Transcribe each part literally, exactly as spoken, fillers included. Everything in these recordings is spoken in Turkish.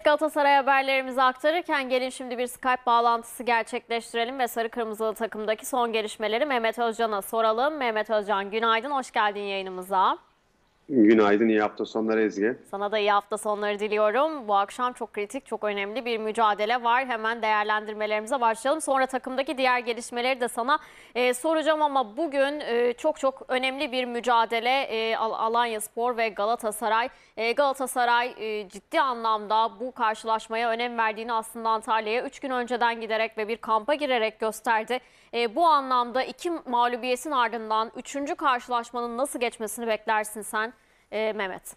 Galatasaray haberlerimizi aktarırken gelin şimdi bir Skype bağlantısı gerçekleştirelim ve sarı kırmızılı takımdaki son gelişmeleri Mehmet Özcan'a soralım. Mehmet Özcan, günaydın, hoş geldin yayınımıza. Günaydın, iyi hafta sonları Ezgi. Sana da iyi hafta sonları diliyorum. Bu akşam çok kritik, çok önemli bir mücadele var. Hemen değerlendirmelerimize başlayalım. Sonra takımdaki diğer gelişmeleri de sana e, soracağım ama bugün e, çok çok önemli bir mücadele e, Al Alanyaspor ve Galatasaray. E, Galatasaray e, ciddi anlamda bu karşılaşmaya önem verdiğini aslında Antalya'ya üç gün önceden giderek ve bir kampa girerek gösterdi. E, bu anlamda iki mağlubiyetin ardından üçüncü karşılaşmanın nasıl geçmesini beklersin sen e, Mehmet?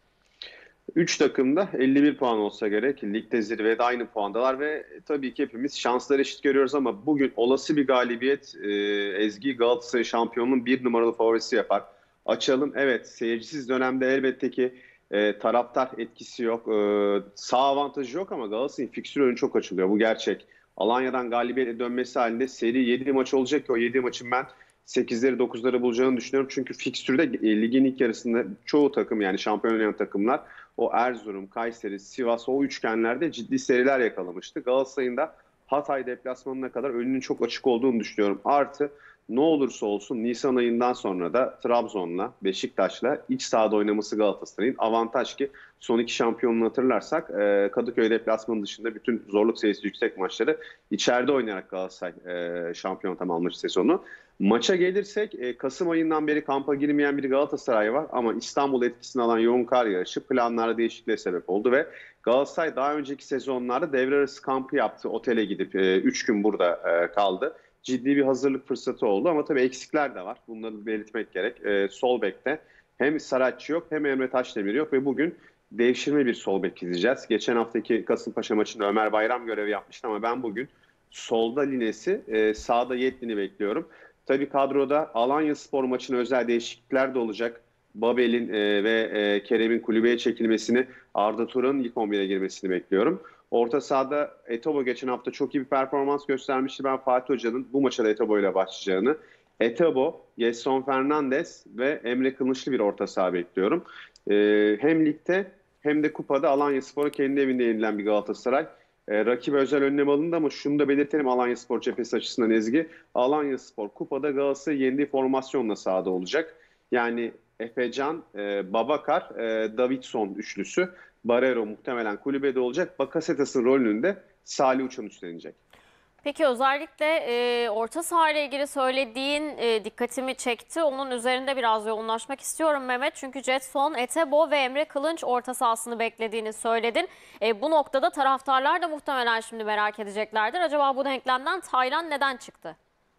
Üç takım da elli bir puan olsa gerek. Ligde zirvede aynı puandalar ve tabii ki hepimiz şansları eşit görüyoruz ama bugün olası bir galibiyet e, Ezgi Galatasaray şampiyonunun bir numaralı favorisi yapar. Açalım. Evet, seyircisiz dönemde elbette ki e, taraftar etkisi yok. E, sağ avantajı yok ama Galatasaray'ın fikstür önü çok açılıyor. Bu gerçek. Alanya'dan galibiyetle dönmesi halinde seri yedi maç olacak ki o yedi maçın ben sekizleri dokuzları bulacağını düşünüyorum. Çünkü fikstürde e, ligin ilk yarısında çoğu takım, yani şampiyon oynayan takımlar, o Erzurum, Kayseri, Sivas, o üçgenlerde ciddi seriler yakalamıştı. Galatasaray'ın da Hatay deplasmanına kadar önünün çok açık olduğunu düşünüyorum. Artı ne olursa olsun Nisan ayından sonra da Trabzon'la, Beşiktaş'la iç sahada oynaması Galatasaray'ın avantaj ki son iki şampiyonluğunu hatırlarsak e, Kadıköy deplasmanı dışında bütün zorluk seviyesi yüksek maçları içeride oynayarak Galatasaray e, şampiyon tamamlamış sezonu. Maça gelirsek e, Kasım ayından beri kampa girmeyen bir Galatasaray var ama İstanbul etkisini alan yoğun kar yağışı planlara değişikliğe sebep oldu ve Galatasaray daha önceki sezonlarda devre arası kampı yaptı. Otele gidip üç e, gün burada e, kaldı. Ciddi bir hazırlık fırsatı oldu ama tabii eksikler de var. Bunları belirtmek gerek. E, sol bekte hem Saratçı yok hem Emre Taşdemir yok ve bugün devşirme bir sol bek izleyeceğiz. Geçen haftaki Kasımpaşa maçında Ömer Bayram görevi yapmıştı ama ben bugün solda Lines'i, e, sağda Yetlin'i bekliyorum. Tabii kadroda Alanyaspor maçına özel değişiklikler de olacak. Babel'in e, ve e, Kerem'in kulübeye çekilmesini, Arda Turan'ın ilk on bire girmesini bekliyorum. Orta sahada Etobo geçen hafta çok iyi bir performans göstermişti. Ben Fatih Hoca'nın bu maça da Etobo ile başlayacağını, Etobo, Gelson Fernandes ve Emre Kılıçlı bir orta saha bekliyorum. E, hem ligde hem de kupada Alanyaspor'a kendi evinde yenilen bir Galatasaray. E, rakibe özel önlem alındı ama şunu da belirtelim Alanyaspor cephesi açısından Ezgi. Alanyaspor kupada Galatasaray'ı yendiği formasyonla sahada olacak. Yani Efecan, e, Babakar, e, Davidson üçlüsü. Barreiro muhtemelen kulübede olacak. Bakasetas'ın rolünü de Salih Uçan üstlenecek. Peki özellikle e, orta saha ile ilgili söylediğin e, dikkatimi çekti. Onun üzerinde biraz yoğunlaşmak istiyorum Mehmet. Çünkü Jetson, Etebo ve Emre Kılınç orta sahasını beklediğini söyledin. E, bu noktada taraftarlar da muhtemelen şimdi merak edeceklerdir. Acaba bu denklemden Taylan neden çıktı?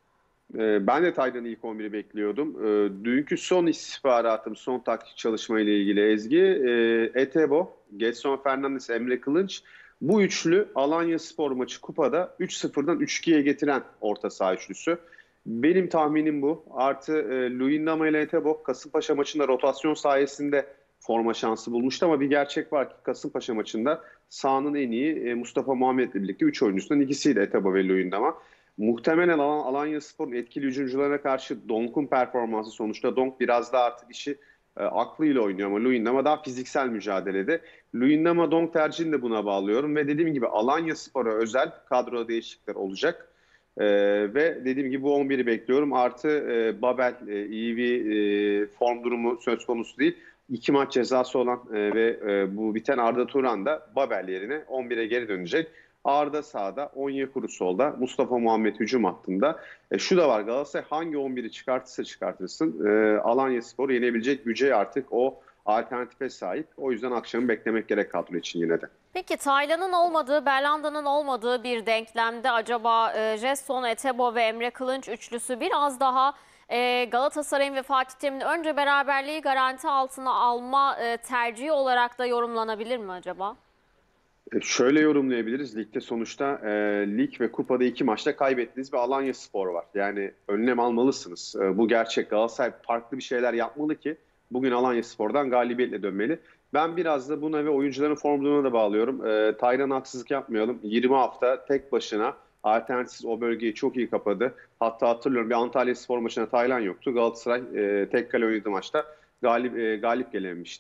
E, ben de Taylan'ın ilk on biri bekliyordum. E, dünkü son istihbaratım, son taktik çalışma ile ilgili Ezgi, e, Etebo, Gelson Fernandes, Emre Kılınç. Bu üçlü Alanyaspor maçı kupada üç sıfırdan üç ikiye getiren orta saha üçlüsü. Benim tahminim bu. Artı e, Luyendama ile Etebo Kasımpaşa maçında rotasyon sayesinde forma şansı bulmuştu ama bir gerçek var ki Kasımpaşa maçında sahanın en iyi e, Mustafa Muhammed'le birlikte üç oyuncusundan ikisiydi Etebo ve Luyendama. Muhtemelen Al Alanyaspor'un etkili hücumcularına karşı Donk'un performansı, sonuçta Donk biraz daha artık işi e, aklıyla oynuyor ama Luyendama daha fiziksel mücadelede. Luyendama Donk tercihini de buna bağlıyorum ve dediğim gibi Alanyaspor'a özel kadro değişiklikler olacak. E, ve dediğim gibi bu on biri bekliyorum. Artı e, Babel e, iyi bir e, form durumu söz konusu değil. İki maç cezası olan e, ve e, bu biten Arda Turan da Babel yerine on bire geri dönecek. Arda sağda, Onyekuru solda, Mustafa Muhammed hücum hattında. E, şu da var, Galatasaray hangi on biri çıkartırsa çıkartırsın e, Alanyaspor'u yenebilecek güce artık o alternatife sahip. O yüzden akşamı beklemek gerek kadro için yine de. Peki Taylan'ın olmadığı, Berlanda'nın olmadığı bir denklemde acaba e, Jetson, Etebo ve Emre Kılınç üçlüsü biraz daha e, Galatasaray'ın ve Fatih Terim'in önce beraberliği garanti altına alma e, tercihi olarak da yorumlanabilir mi acaba? E, şöyle yorumlayabiliriz. Ligde sonuçta e, lig ve kupada iki maçta kaybettiğiniz bir Alanyaspor var. Yani önlem almalısınız. E, bu gerçek. Galatasaray farklı bir şeyler yapmalı ki bugün Alanyaspor'dan galibiyetle dönmeli. Ben biraz da buna ve oyuncuların form durumuna da bağlıyorum. E, Taylan'a haksızlık yapmayalım. yirmi hafta tek başına alternatifsiz o bölgeyi çok iyi kapadı. Hatta hatırlıyorum bir Antalyaspor maçında Taylan yoktu. Galatasaray e, tek kale oynadığı maçta galip, e, galip gelememişti.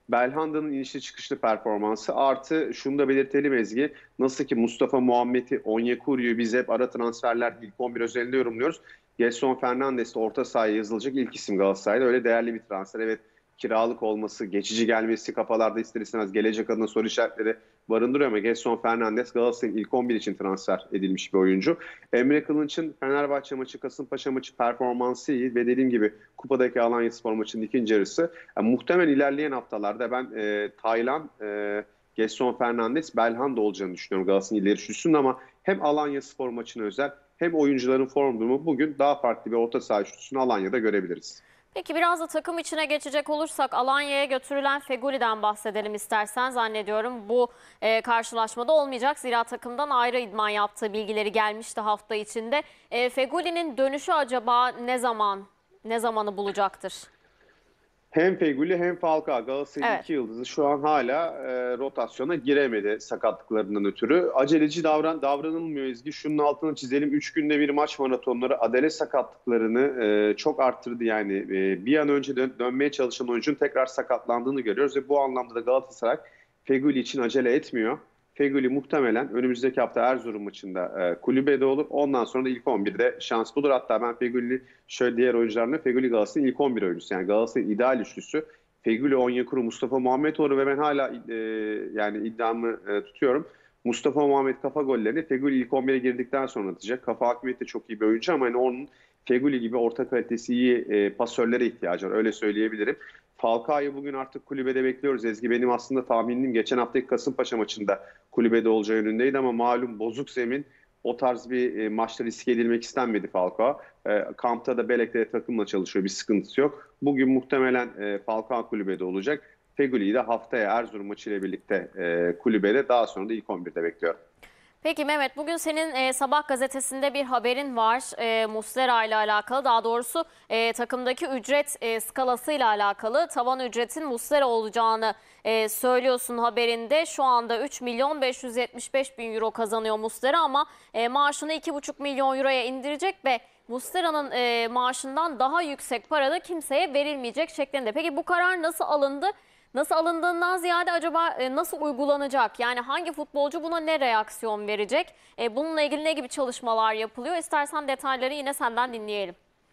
Belhanda'nın inişli çıkışlı performansı artı şunu da belirtelim Ezgi. Nasıl ki Mustafa Muhammed'i, Onyekuru'yu biz hep ara transferler ilk on bir özelinde yorumluyoruz. Gelson Fernandes de orta sahaya yazılacak ilk isim Galatasaray'da. Öyle değerli bir transfer. Evet, kiralık olması, geçici gelmesi kafalarda ister istemez gelecek adına soru işaretleri barındırıyor ama Gelson Fernandes Galatasaray'ın ilk on bir için transfer edilmiş bir oyuncu. Emre Kılınç'ın Fenerbahçe maçı, Kasımpaşa maçı performansı iyi ve dediğim gibi kupadaki Alanyaspor maçının ikinci yarısı. Yani muhtemelen ilerleyen haftalarda ben e, Taylan, e, Gelson Fernandes, Belhanda olacağını düşünüyorum Galatasaray'ın ileri üçlüsünün ama hem Alanyaspor maçına özel hem oyuncuların form durumu bugün daha farklı bir orta saha üçlüsünü Alanya'da görebiliriz. Peki biraz da takım içine geçecek olursak Alanya'ya götürülen Fegüli'den bahsedelim istersen. Zannediyorum bu e, karşılaşmada olmayacak. Zira takımdan ayrı idman yaptığı bilgileri gelmişti hafta içinde. E, Fegüli'nin dönüşü acaba ne zaman, ne zamanı bulacaktır? Hem Feguli hem Falcao Galatasaray'ın Evet. iki yıldızı şu an hala e, rotasyona giremedi sakatlıklarından ötürü. Aceleci davran davranılmıyor Ezgi. Şunun altını çizelim. Üç günde bir maç maratonları adele sakatlıklarını e, çok arttırdı. Yani e, bir an önce dön dönmeye çalışan oyuncunun tekrar sakatlandığını görüyoruz. Ve bu anlamda da Galatasaray Feguli için acele etmiyor. Feguli muhtemelen önümüzdeki hafta Erzurum maçında e, kulübede olur. Ondan sonra da ilk on birde şans bulur. Hatta ben Feguli şöyle diğer oyuncularla Feguli Galatasaray'ın ilk on bir oyuncusu. Yani Galatasaray'ın ideal üçlüsü Feguli, Onyekuru, Mustafa Muhammed olur ve ben hala e, yani iddiamı e, tutuyorum. Mustafa Muhammed kafa gollerini Feguli ilk on bire girdikten sonra atacak. Kafa hakimiyeti de çok iyi bir oyuncu ama hani onun Feguli gibi orta kalitesi iyi e, pasörlere ihtiyacı var. Öyle söyleyebilirim. Falcao'yu bugün artık kulübede bekliyoruz. Ezgi benim aslında tahminim geçen haftaki Kasımpaşa maçında kulübede olacağı yönündeydi ama malum bozuk zemin o tarz bir e, maçta riske edilmek istenmedi Falcao. E, kampta da Belek'te takımla çalışıyor. Bir sıkıntısı yok. Bugün muhtemelen e, Falcao kulübede olacak. Feguli'yi de haftaya Erzurum maçıyla birlikte e, kulübede daha sonra da ilk on birde bekliyorum. Peki Mehmet, bugün senin e, Sabah gazetesinde bir haberin var. E, Muslera ile alakalı, daha doğrusu e, takımdaki ücret e, skalası ile alakalı. Tavan ücretin Muslera olacağını e, söylüyorsun haberinde. Şu anda üç milyon beş yüz yetmiş beş bin euro kazanıyor Muslera ama e, maaşını iki buçuk milyon euroya indirecek ve Muslera'nın e, maaşından daha yüksek para da kimseye verilmeyecek şeklinde. Peki bu karar nasıl alındı? Nasıl alındığından ziyade acaba e, nasıl uygulanacak? Yani hangi futbolcu buna ne reaksiyon verecek? E, bununla ilgili ne gibi çalışmalar yapılıyor? İstersen detayları yine senden dinleyelim.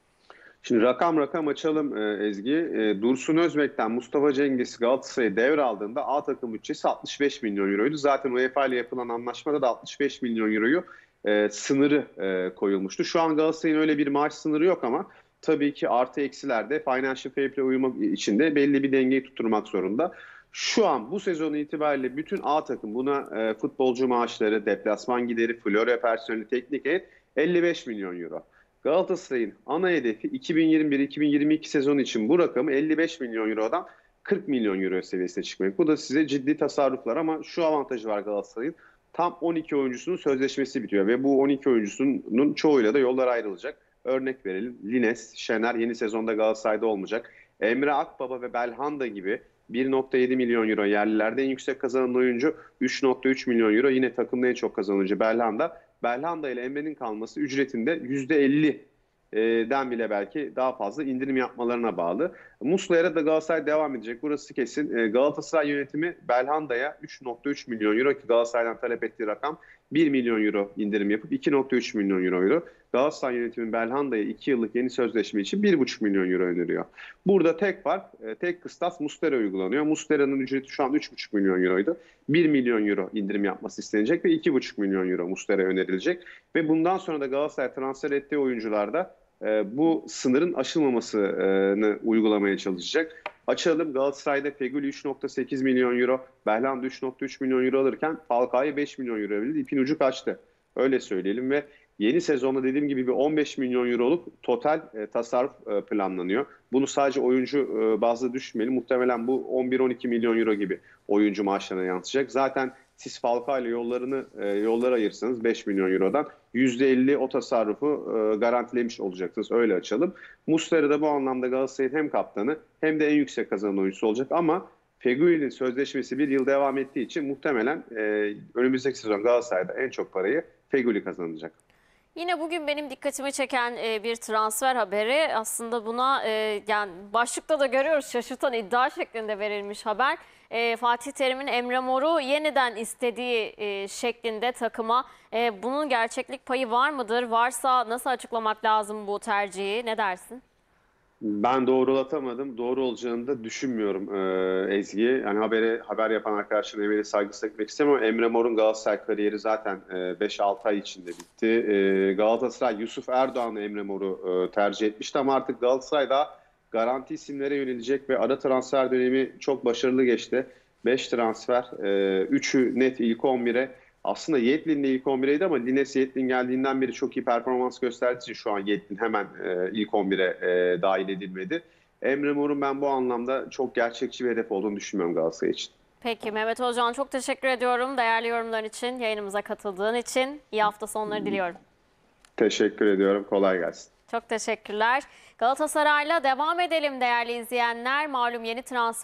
Şimdi rakam rakam açalım e, Ezgi. E, Dursun Özbek'ten Mustafa Cengiz Galatasaray'ı devraldığında A takım bütçesi altmış beş milyon euroydu. Zaten UEFA ile yapılan anlaşmada da altmış beş milyon euroyu e, sınırı e, koyulmuştu. Şu an Galatasaray'ın öyle bir maaş sınırı yok ama tabii ki artı eksilerde Financial Fair Play uyumu içinde belli bir dengeyi tutturmak zorunda. Şu an bu sezon itibariyle bütün A takım buna e, futbolcu maaşları, deplasman gideri, Florya personeli, teknik heyet elli beş milyon euro. Galatasaray'ın ana hedefi iki bin yirmi bir iki bin yirmi iki sezonu için bu rakamı elli beş milyon eurodan kırk milyon euro seviyesine çıkmak. Bu da size ciddi tasarruflar ama şu avantajı var Galatasaray'ın. Tam on iki oyuncusunun sözleşmesi bitiyor ve bu on iki oyuncusunun çoğuyla da yollar ayrılacak. Örnek verelim. Lines, Şener yeni sezonda Galatasaray'da olmayacak. Emre Akbaba ve Belhanda gibi bir nokta yedi milyon euro yerlilerde en yüksek kazanan oyuncu, üç nokta üç milyon euro yine takımda en çok kazanan oyuncu Belhanda. Belhanda ile Emre'nin kalması ücretinde yüzde elliden bile belki daha fazla indirim yapmalarına bağlı. Muslera'ya da Galatasaray devam edecek. Burası kesin. Galatasaray yönetimi Belhanda'ya üç nokta üç milyon euro ki Galatasaray'dan talep ettiği rakam bir milyon euro indirim yapıp iki nokta üç milyon euro. Galatasaray yönetimi Belhanda'ya iki yıllık yeni sözleşme için bir buçuk milyon euro öneriyor. Burada tek fark, tek kıstas Muslera uygulanıyor. Muslera'nın ücreti şu an üç buçuk milyon euroydu. bir milyon euro indirim yapması istenecek ve iki buçuk milyon euro Muslera'ya önerilecek. Ve bundan sonra da Galatasaray transfer ettiği oyuncularda e, bu sınırın aşılmamasını uygulamaya çalışacak. Açalım, Galatasaray'da Feguli üç nokta sekiz milyon euro, Belhanda üç nokta üç milyon euro alırken Falcao'ya beş milyon euro verildi. İpin ucu kaçtı. Öyle söyleyelim ve yeni sezonda dediğim gibi bir on beş milyon euroluk total e, tasarruf e, planlanıyor. Bunu sadece oyuncu e, bazlı düşmeyelim. Muhtemelen bu on bir on iki milyon euro gibi oyuncu maaşlarına yansıyacak. Zaten siz Falcao ile yollarını e, yollara ayırsanız beş milyon eurodan yüzde elli o tasarrufu e, garantilemiş olacaksınız. Öyle açalım. Muslera da bu anlamda Galatasaray'ın hem kaptanı hem de en yüksek kazanan oyuncusu olacak ama Feguli'nin sözleşmesi bir yıl devam ettiği için muhtemelen e, önümüzdeki sezon Galatasaray'da en çok parayı Feguli kazanacak. Yine bugün benim dikkatimi çeken e, bir transfer haberi. Aslında buna e, yani başlıkta da görüyoruz, şaşırtan iddia şeklinde verilmiş haber. E, Fatih Terim'in Emre Mor'u yeniden istediği e, şeklinde takıma. E, bunun gerçeklik payı var mıdır? Varsa nasıl açıklamak lazım bu tercihi? Ne dersin? Ben doğrulatamadım. Doğru olacağını da düşünmüyorum e, Ezgi. Yani haberi haber yapan arkadaşların emeğine saygısızlık etmek istemiyorum. Emre Mor'un Galatasaray kariyeri zaten e, beş altı ay içinde bitti. E, Galatasaray Yusuf Erdoğan'la Emre Mor'u e, tercih etmişti ama artık Galatasaray daha garanti isimlere yönelecek ve ara transfer dönemi çok başarılı geçti. beş transfer, e, üçü net ilk on bire. Aslında Yedlin de ilk on bireydi ama Lines Yedlin geldiğinden beri çok iyi performans gösterdiği için şu an Yedlin hemen e, ilk on bire e, dahil edilmedi. Emre Mor'un ben bu anlamda çok gerçekçi bir hedef olduğunu düşünmüyorum Galatasaray için. Peki Mehmet Özcan, çok teşekkür ediyorum değerli yorumların için, yayınımıza katıldığın için. İyi hafta sonları diliyorum. Teşekkür ediyorum. Kolay gelsin. Çok teşekkürler. Galatasaray'la devam edelim değerli izleyenler. Malum yeni transfer